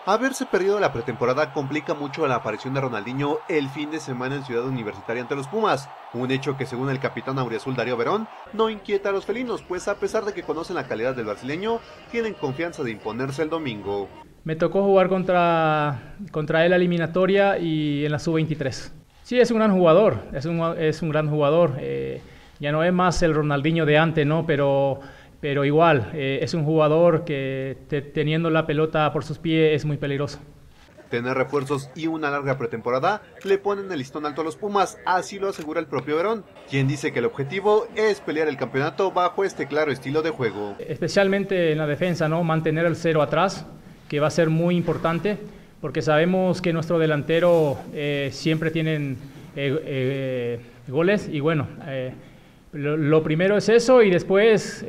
Haberse perdido la pretemporada complica mucho la aparición de Ronaldinho el fin de semana en Ciudad Universitaria ante los Pumas, un hecho que según el capitán auriazul Darío Verón no inquieta a los felinos, pues a pesar de que conocen la calidad del brasileño, tienen confianza de imponerse el domingo. Me tocó jugar contra él la eliminatoria y en la sub-23. Sí, es un gran jugador, es un gran jugador. Ya no es más el Ronaldinho de antes, ¿no? Pero igual, es un jugador que teniendo la pelota por sus pies es muy peligroso. Tener refuerzos y una larga pretemporada le ponen el listón alto a los Pumas, así lo asegura el propio Verón, quien dice que el objetivo es pelear el campeonato bajo este claro estilo de juego. Especialmente en la defensa, ¿no? Mantener el cero atrás, que va a ser muy importante, porque sabemos que nuestro delantero siempre tienen goles y bueno, lo primero es eso y después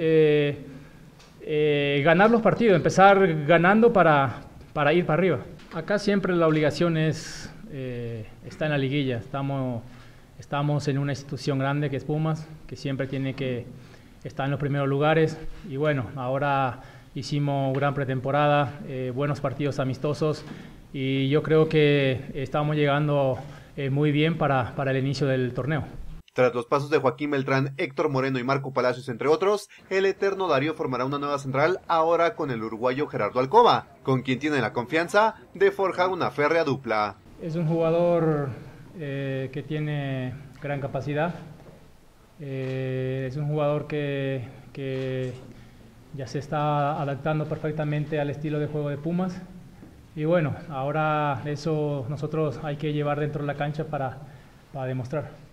ganar los partidos, empezar ganando para ir para arriba. Acá siempre la obligación es está en la liguilla. Estamos en una institución grande que es Pumas, que siempre tiene que estar en los primeros lugares. Y bueno, ahora hicimos gran pretemporada, buenos partidos amistosos y yo creo que estamos llegando muy bien para el inicio del torneo. Tras los pasos de Joaquín Beltrán, Héctor Moreno y Marco Palacios, entre otros, el eterno Darío formará una nueva central ahora con el uruguayo Gerardo Alcoba, con quien tiene la confianza de forjar una férrea dupla. Es un jugador que tiene gran capacidad, es un jugador que ya se está adaptando perfectamente al estilo de juego de Pumas y bueno, ahora eso nosotros hay que llevar dentro de la cancha para demostrar.